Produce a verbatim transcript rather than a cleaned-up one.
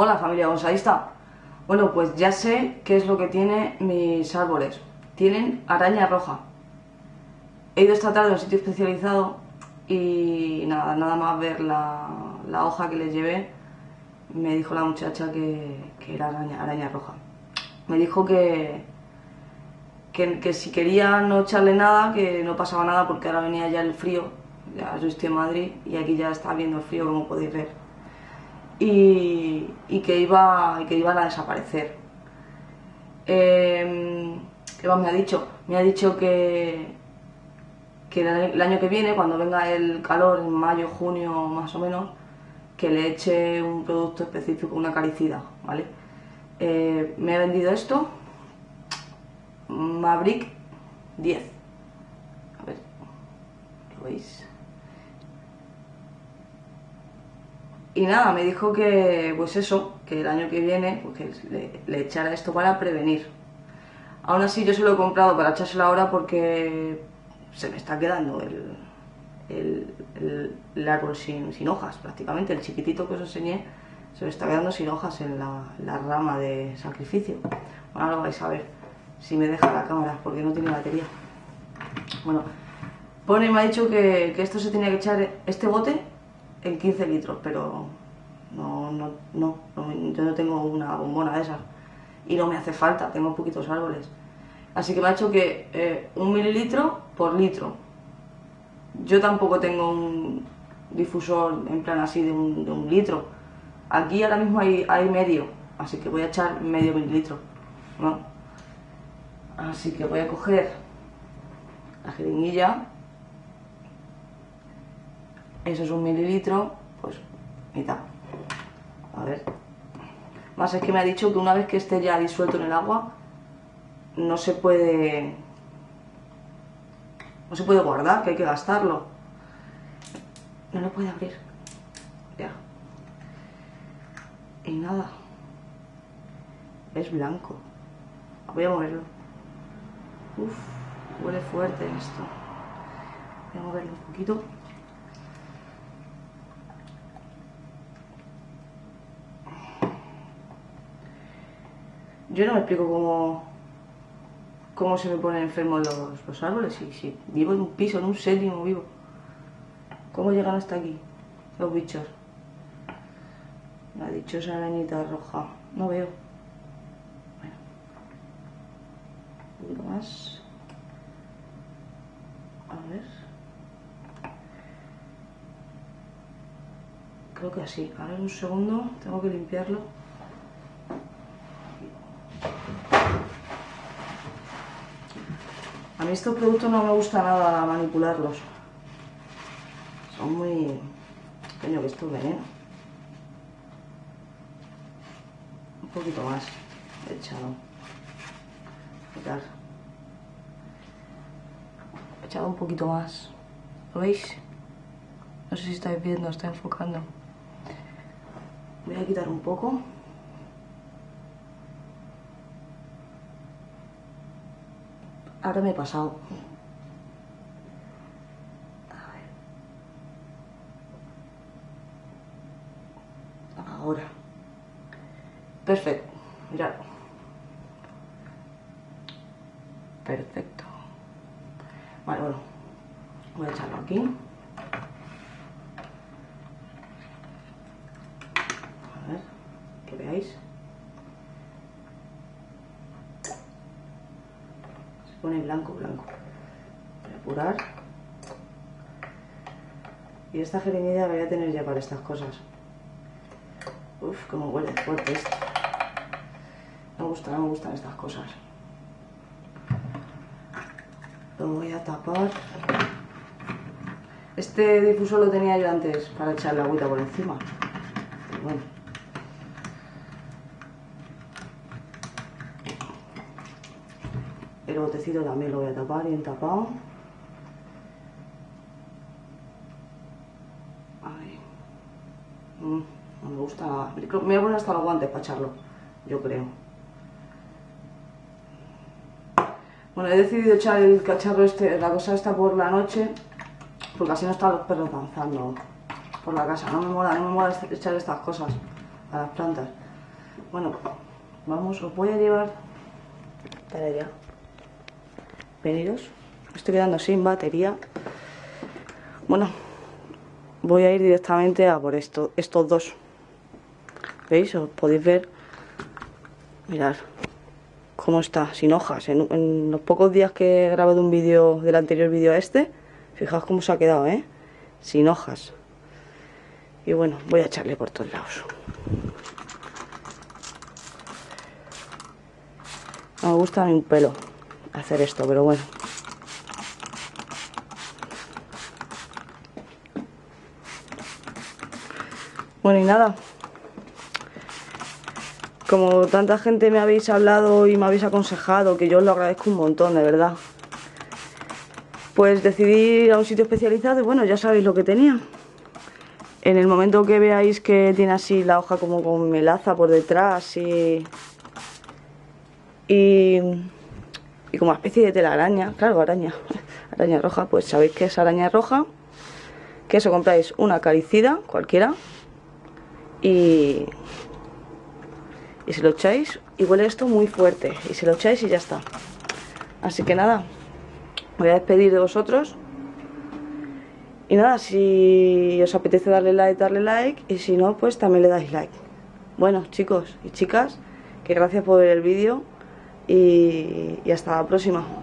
Hola familia bonsaísta. Bueno, pues ya sé qué es lo que tiene mis árboles. Tienen araña roja. He ido esta tarde a un sitio especializado y nada, nada más ver la, la hoja que les llevé, me dijo la muchacha que, que era araña, araña roja. Me dijo que, que, que si quería no echarle nada, que no pasaba nada porque ahora venía ya el frío. Ya yo estoy en Madrid y aquí ya está viendo el frío, como podéis ver. Y, y, que, iba, y que iban a desaparecer. Eh, ¿Qué más me ha dicho? Me ha dicho que, que el año que viene, cuando venga el calor, en mayo, junio más o menos, que le eche un producto específico, una acaricida, ¿vale? Eh, me ha vendido esto, Maverick diez. A ver, ¿lo veis? Y nada, me dijo que, pues eso, que el año que viene pues que le, le echara esto para prevenir. Aún así yo se lo he comprado para echárselo ahora porque se me está quedando el, el, el, el árbol sin, sin hojas, prácticamente. El chiquitito que os enseñé se me está quedando sin hojas en la, la rama de sacrificio. Bueno, ahora lo vais a ver, si me deja la cámara, porque no tiene batería. Bueno, pone, me ha dicho que, que esto se tenía que echar, este bote, en quince litros, pero no, no, no, no, yo no tengo una bombona de esas y no me hace falta, tengo poquitos árboles. Así que me ha dicho que eh, un mililitro por litro. Yo tampoco tengo un difusor en plan así de un, de un litro. Aquí ahora mismo hay, hay medio, así que voy a echar medio mililitro, ¿no? Así que voy a coger la jeringuilla. Eso es un mililitro, pues mitad. A ver. Más es que me ha dicho que una vez que esté ya disuelto en el agua, no se puede. No se puede guardar, que hay que gastarlo. No lo puede abrir. Ya. Y nada. Es blanco. Voy a moverlo. Uf, huele fuerte esto. Voy a moverlo un poquito. Yo no me explico cómo, cómo se me ponen enfermos los, los árboles. Si, si vivo en un piso, en un séptimo vivo. ¿Cómo llegan hasta aquí los bichos? La dichosa arañita roja. No veo. Bueno. Un poquito más. A ver. Creo que así. A ver, un segundo. Tengo que limpiarlo. A mí estos productos no me gusta nada manipularlos. Son muy... Coño, que esto es veneno. Un poquito más he echado. Mirad. He echado un poquito más. ¿Lo veis? No sé si estáis viendo, está enfocando. Voy a quitar un poco. Ahora me he pasado. A ver. Ahora. Perfecto. Mirad. Perfecto. Vale, bueno. Voy a echarlo aquí. A ver. Que veáis. Pone blanco, blanco. Voy a apurar. Y esta jeringuilla la voy a tener ya para estas cosas. Uf, cómo huele fuerte esto. Me gusta, no me gustan estas cosas. Lo voy a tapar. Este difusor lo tenía yo antes para echarle agüita por encima. Pero bueno. El botecito también lo voy a tapar, bien tapado. Ay. Mm, no me gusta. Me voy a poner hasta los guantes para echarlo, yo creo. Bueno, he decidido echar el cacharro este, la cosa esta por la noche, porque así no están los perros danzando por la casa. No me mola, no me mola echar estas cosas a las plantas. Bueno, vamos, os voy a llevar para allá. Veniros. Estoy quedando sin batería. Bueno, voy a ir directamente a por esto, estos dos. ¿Veis? Os podéis ver. Mirad cómo está, sin hojas. En, en los pocos días que he grabado un vídeo del anterior vídeo a este, fijaos cómo se ha quedado, ¿eh? Sin hojas. Y bueno, voy a echarle por todos lados. No me gusta ni un pelo hacer esto, pero bueno. Bueno, y nada. Como tanta gente me habéis hablado y me habéis aconsejado, que yo os lo agradezco un montón, de verdad, pues decidí ir a un sitio especializado y bueno, ya sabéis lo que tenía. En el momento que veáis que tiene así la hoja como con melaza por detrás y, y, y como una especie de telaraña, claro, araña, araña roja, pues sabéis que es araña roja, que eso compráis una acaricida, cualquiera, y... y se lo echáis y huele esto muy fuerte y se lo echáis y ya está. Así que nada, me voy a despedir de vosotros y nada, si os apetece darle like, darle like, y si no, pues también le dais like. Bueno, chicos y chicas, que gracias por ver el vídeo y, y hasta la próxima.